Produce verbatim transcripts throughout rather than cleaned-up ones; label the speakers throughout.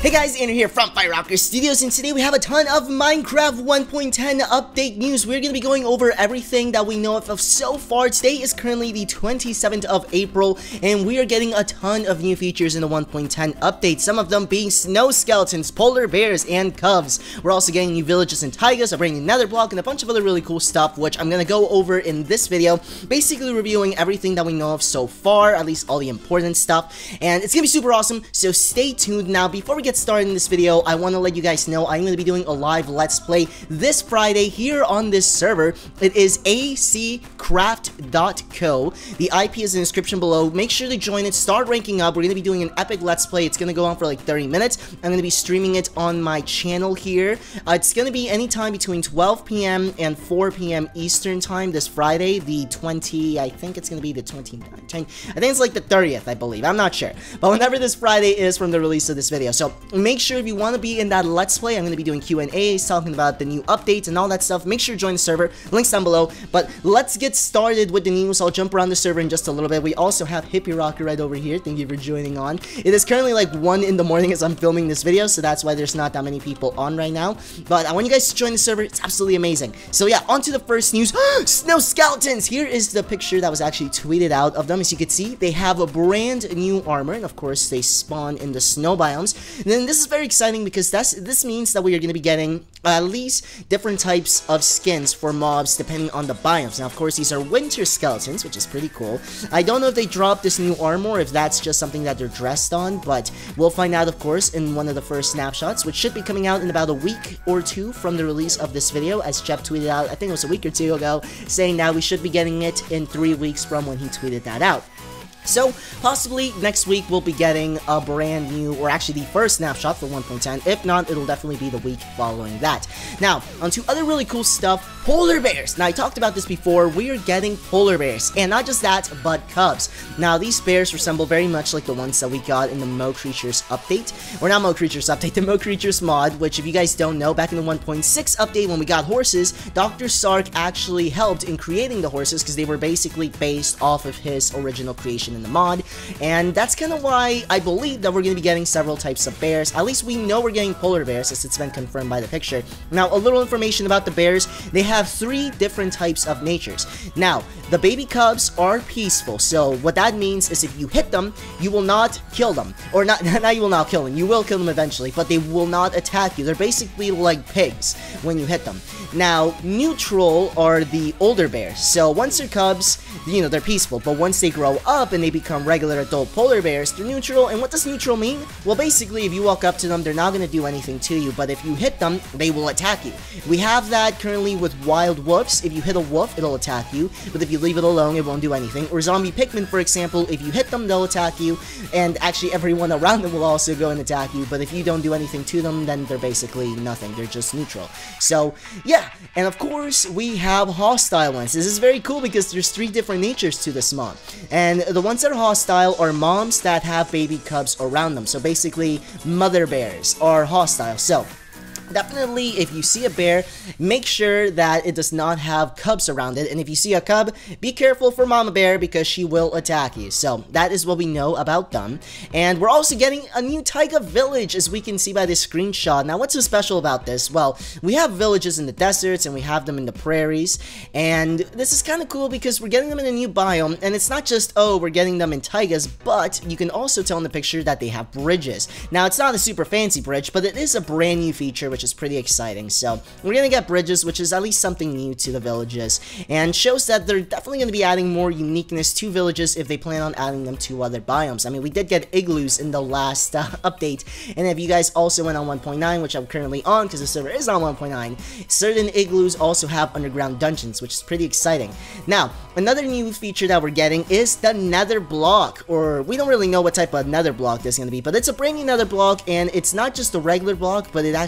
Speaker 1: Hey guys, Andrew here from Firerocker Studios, and today we have a ton of Minecraft one point ten update news. We're going to be going over everything that we know of so far. Today is currently the twenty-seventh of April, and we are getting a ton of new features in the one point ten update, some of them being snow skeletons, polar bears, and cubs. We're also getting new villages and taigas, a brand new nether block, and a bunch of other really cool stuff, which I'm going to go over in this video, basically reviewing everything that we know of so far, at least all the important stuff, and it's going to be super awesome, so stay tuned. Now, before we get started in this video, I want to let you guys know I'm going to be doing a live Let's Play this Friday here on this server. It is A C craft dot co. The I P is in the description below. Make sure to join it. Start ranking up. We're going to be doing an epic Let's Play. It's going to go on for like thirty minutes. I'm going to be streaming it on my channel here. Uh, it's going to be anytime between twelve p m and four p m Eastern time this Friday, the twenty, I think it's going to be the twenty-ninth. I think it's like the thirtieth, I believe. I'm not sure. But whenever this Friday is from the release of this video. So make sure if you want to be in that Let's Play, I'm going to be doing Q and A's, talking about the new updates and all that stuff. Make sure to join the server. Links down below. But let's get started with the news. I'll jump around the server in just a little bit. We also have Hippie Rocker right over here. Thank you for joining on. It is currently like one in the morning as I'm filming this video, so that's why there's not that many people on right now. But I want you guys to join the server. It's absolutely amazing. So yeah, on to the first news. Snow skeletons! Here is the picture that was actually tweeted out of them. As you can see, they have a brand new armor, and of course, they spawn in the snow biomes. And then this is very exciting because that's this means that we are going to be getting at least different types of skins for mobs depending on the biomes. Now, of course, these are winter skeletons, which is pretty cool. I don't know if they dropped this new armor or if that's just something that they're dressed on, but we'll find out, of course, in one of the first snapshots, which should be coming out in about a week or two from the release of this video, as Jeff tweeted out, I think it was a week or two ago, saying that we should be getting it in three weeks from when he tweeted that out. So, possibly next week we'll be getting a brand new, or actually the first snapshot for one point ten. If not, it'll definitely be the week following that. Now, on to other really cool stuff, polar bears. Now, I talked about this before, we are getting polar bears, and not just that, but cubs. Now, these bears resemble very much like the ones that we got in the Mo Creatures update, or not Mo Creatures update, the Mo Creatures mod, which if you guys don't know, back in the one point six update when we got horses, Doctor Sark actually helped in creating the horses because they were basically based off of his original creation in the mod, and that's kind of why I believe that we're going to be getting several types of bears. At least we know we're getting polar bears, as it's been confirmed by the picture. Now, a little information about the bears. They have three different types of natures. Now, the baby cubs are peaceful, so what that means is if you hit them, you will not kill them. Or not, not you will not kill them, you will kill them eventually, but they will not attack you. They're basically like pigs when you hit them. Now, neutral are the older bears. So once they're cubs, you know, they're peaceful, but once they grow up and they become regular adult polar bears, they're neutral. And what does neutral mean? Well, basically, if you walk up to them, they're not going to do anything to you, but if you hit them, they will attack you. We have that currently with wild wolves. If you hit a wolf, it'll attack you, but if you leave it alone, it won't do anything. Or zombie Pikmin, for example, if you hit them, they'll attack you, and actually everyone around them will also go and attack you, but if you don't do anything to them, then they're basically nothing. They're just neutral. So, yeah, and of course, we have hostile ones. This is very cool because there's three different natures to this mod, and the ones that are hostile are moms that have baby cubs around them. So basically, mother bears are hostile. So definitely, if you see a bear, make sure that it does not have cubs around it. And if you see a cub, be careful for Mama Bear because she will attack you. So that is what we know about them. And we're also getting a new taiga village, as we can see by this screenshot. Now, what's so special about this? Well, we have villages in the deserts and we have them in the prairies. And this is kind of cool because we're getting them in a new biome. And it's not just, oh, we're getting them in taigas, but you can also tell in the picture that they have bridges. Now, it's not a super fancy bridge, but it is a brand new feature, which is pretty exciting. So we're gonna get bridges, which is at least something new to the villages, and shows that they're definitely gonna be adding more uniqueness to villages if they plan on adding them to other biomes. I mean, we did get igloos in the last uh, update, and if you guys also went on one point nine, which I'm currently on because the server is on one point nine, certain igloos also have underground dungeons, which is pretty exciting. Now, another new feature that we're getting is the nether block, or we don't really know what type of nether block this is gonna be, but it's a brand new nether block, and it's not just a regular block, but it actually has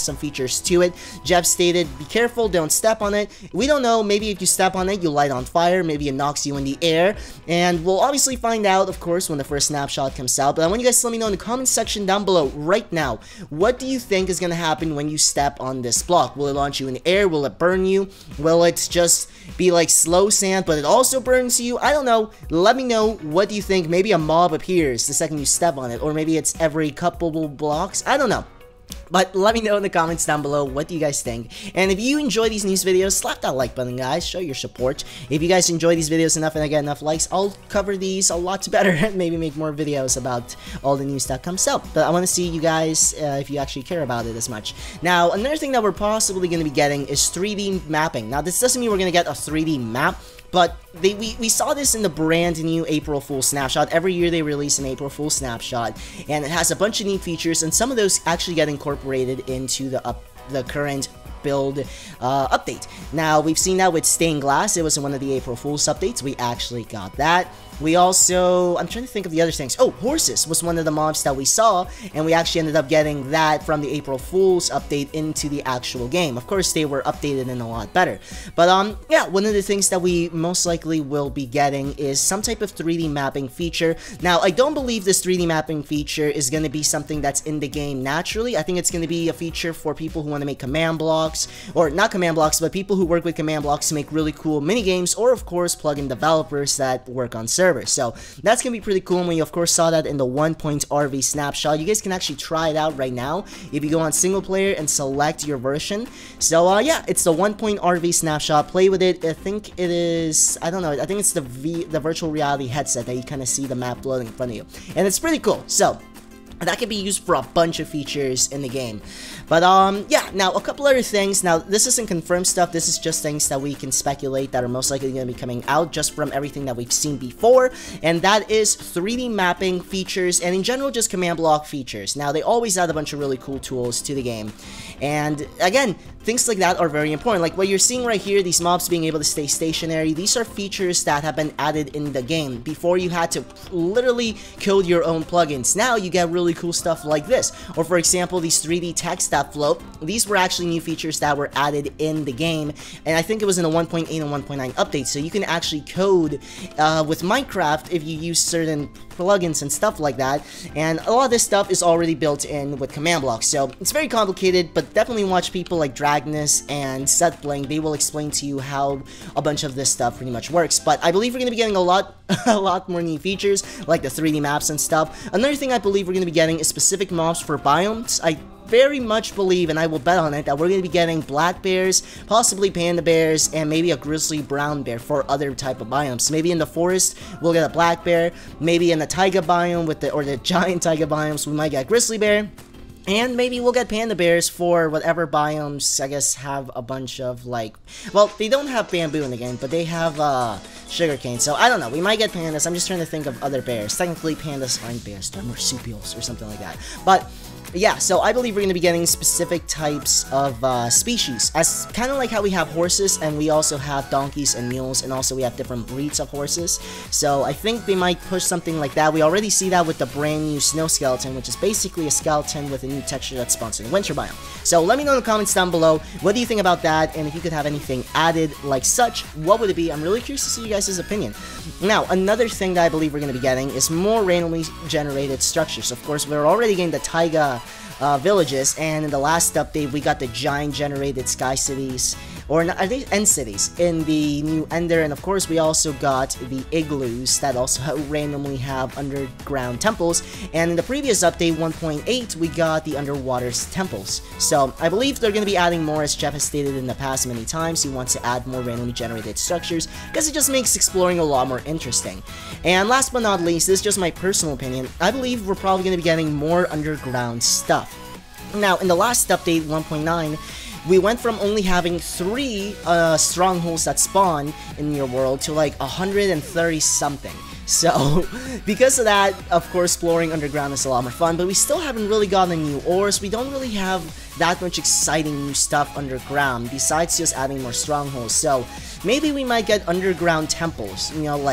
Speaker 1: some features to it. Jeff stated, be careful, don't step on it. We don't know, maybe if you step on it, you'll light on fire, maybe it knocks you in the air, and we'll obviously find out, of course, when the first snapshot comes out. But I want you guys to let me know in the comment section down below right now, what do you think is going to happen when you step on this block? Will it launch you in the air? Will it burn you? Will it just be like slow sand, but it also burns you? I don't know. Let me know, what do you think? Maybe a mob appears the second you step on it, or maybe it's every couple blocks. I don't know. But let me know in the comments down below, what do you guys think? And if you enjoy these news videos, slap that like button, guys. Show your support. If you guys enjoy these videos enough and I get enough likes, I'll cover these a lot better and maybe make more videos about all the news that comes out. But I want to see you guys uh, if you actually care about it as much. Now, another thing that we're possibly going to be getting is three D mapping. Now, this doesn't mean we're going to get a three D map, but they, we, we saw this in the brand new April Fool snapshot. Every year they release an April Fool snapshot, and it has a bunch of neat features, and some of those actually get incorporated into the up the current build uh, update. Now, we've seen that with Stained Glass. It was in one of the April Fool's updates. We actually got that. We also, I'm trying to think of the other things. Oh, horses was one of the mobs that we saw, and we actually ended up getting that from the April Fool's update into the actual game. Of course, they were updated and a lot better. But, um, yeah, one of the things that we most likely will be getting is some type of three D mapping feature. Now, I don't believe this three D mapping feature is going to be something that's in the game naturally. I think it's going to be a feature for people who want to make command blocks, or not command blocks, but people who work with command blocks to make really cool mini games, or, of course, plugin developers that work on servers. So that's gonna be pretty cool, and we of course saw that in the one point R V snapshot. You guys can actually try it out right now if you go on single player and select your version. So uh, yeah, it's the one point R V snapshot. Play with it. I think it is, I don't know, I think it's the v the virtual reality headset that you kind of see the map floating in front of you, and it's pretty cool. So that can be used for a bunch of features in the game. But, um, yeah, now, a couple other things. Now, this isn't confirmed stuff. This is just things that we can speculate that are most likely going to be coming out just from everything that we've seen before. And that is three D mapping features, and in general, just command block features. Now, they always add a bunch of really cool tools to the game. And, again, things like that are very important. Like what you're seeing right here, these mobs being able to stay stationary, these are features that have been added in the game. Before, you had to literally code your own plugins. Now, you get really cool stuff like this. Or, for example, these three D text that float. These were actually new features that were added in the game, and I think it was in a one point eight and one point nine update, so you can actually code uh, with Minecraft if you use certain plugins and stuff like that, and a lot of this stuff is already built in with command blocks, so it's very complicated, but definitely watch people like Dragnus and Setbling. They will explain to you how a bunch of this stuff pretty much works, but I believe we're going to be getting a lot a lot more new features, like the three D maps and stuff. Another thing I believe we're going to be getting is specific mobs for biomes. I very much believe, and I will bet on it, that we're going to be getting black bears, possibly panda bears, and maybe a grizzly brown bear for other type of biomes. Maybe in the forest, we'll get a black bear. Maybe in the taiga biome, with the or the giant taiga biomes, we might get grizzly bear. And maybe we'll get panda bears for whatever biomes, I guess, have a bunch of, like, well, they don't have bamboo in the game, but they have, uh, sugarcane. So, I don't know, we might get pandas. I'm just trying to think of other bears. Technically, pandas aren't bears, they're marsupials or something like that. But yeah, so I believe we're going to be getting specific types of uh, species, as kind of like how we have horses, and we also have donkeys and mules, and also we have different breeds of horses. So I think they might push something like that. We already see that with the brand new snow skeleton, which is basically a skeleton with a new texture that spawns in the winter biome. So let me know in the comments down below, what do you think about that, and if you could have anything added like such, what would it be? I'm really curious to see you guys' opinion. Now, another thing that I believe we're going to be getting is more randomly generated structures. Of course, we're already getting the taiga Uh, villages, and in the last update we got the giant generated sky cities, or not, are they end cities in the new Ender, and of course we also got the igloos that also randomly have underground temples, and in the previous update one point eight we got the underwater temples. So I believe they're going to be adding more, as Jeff has stated in the past many times. He wants to add more randomly generated structures because it just makes exploring a lot more interesting. And last but not least, this is just my personal opinion, I believe we're probably going to be getting more underground stuff. Now, in the last update, one point nine, we went from only having three uh, strongholds that spawn in your world to like one hundred thirty something. So, because of that, of course, exploring underground is a lot more fun, but we still haven't really gotten new ores. We don't really have that much exciting new stuff underground, besides just adding more strongholds. So, maybe we might get underground temples, you know, like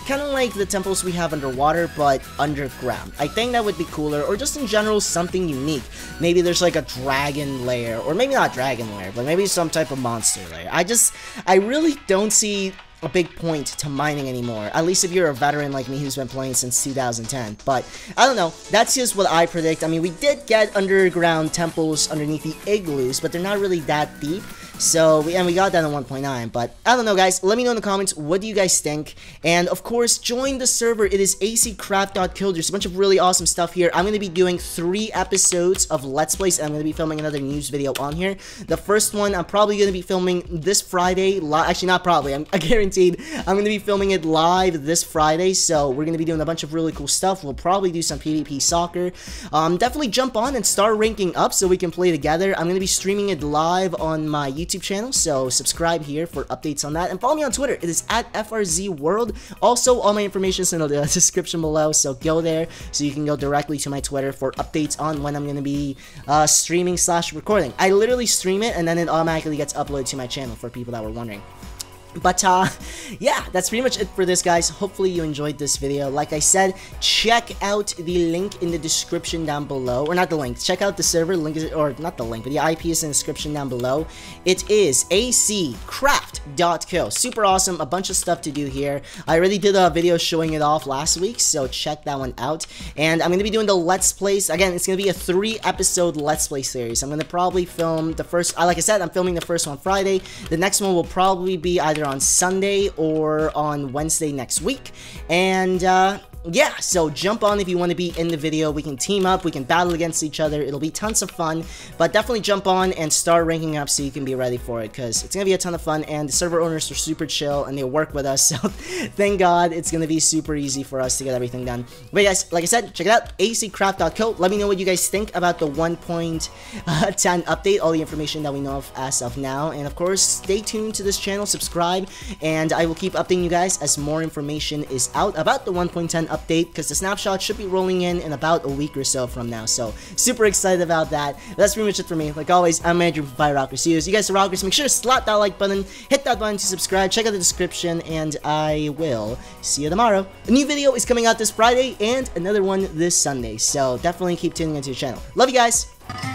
Speaker 1: kind of like the temples we have underwater, but underground. I think that would be cooler, or just in general, something unique. Maybe there's like a dragon lair, or maybe not dragon lair, but maybe some type of monster lair. I just, I really don't see a big point to mining anymore, at least if you're a veteran like me who's been playing since two thousand ten. But I don't know, that's just what I predict. I mean, we did get underground temples underneath the igloos, but they're not really that deep. So, we, and we got that in one point nine, but I don't know, guys. Let me know in the comments, what do you guys think? And, of course, join the server. It is A C Craft dot kill. There's a bunch of really awesome stuff here. I'm going to be doing three episodes of Let's Plays, and I'm going to be filming another news video on here. The first one, I'm probably going to be filming this Friday. Actually, not probably. I'm I guaranteed I'm going to be filming it live this Friday, so we're going to be doing a bunch of really cool stuff. We'll probably do some PvP soccer. Um, definitely jump on and start ranking up so we can play together. I'm going to be streaming it live on my YouTube YouTube channel, so subscribe here for updates on that, and follow me on Twitter. It is at F R Z World. Also, all my information is in the description below, so go there so you can go directly to my Twitter for updates on when I'm going to be uh, streaming slash recording. I literally stream it, and then it automatically gets uploaded to my channel for people that were wondering. But, uh, yeah, that's pretty much it for this, guys. Hopefully you enjoyed this video. Like I said, check out the link in the description down below. Or not the link. Check out the server. Link is, or not the link, but the I P is in the description down below. It is A C Craft dot kill. Super awesome. A bunch of stuff to do here. I already did a video showing it off last week, so check that one out. And I'm going to be doing the Let's Plays. Again, it's going to be a three-episode Let's Play series. I'm going to probably film the first... Like I said, I'm filming the first one Friday. The next one will probably be either on Sunday or on Wednesday next week. And uh yeah, so jump on if you want to be in the video. We can team up, we can battle against each other. It'll be tons of fun, but definitely jump on and start ranking up so you can be ready for it, because it's gonna be a ton of fun. And the server owners are super chill and they work with us, so thank God it's gonna be super easy for us to get everything done. But guys, like I said, check it out, A C Craft dot kill. Let me know what you guys think about the one point ten update, all the information that we know of as of now. And of course, stay tuned to this channel, subscribe, and I will keep updating you guys as more information is out about the one point ten update. Update, because the snapshot should be rolling in in about a week or so from now, so super excited about that. But that's pretty much it for me. Like always, I'm Andrew from Firerocker Studios. You guys are rockers. Make sure to slap that like button, hit that button to subscribe, check out the description, and I will see you tomorrow. A new video is coming out this Friday and another one this Sunday, so definitely keep tuning into your channel. Love you guys.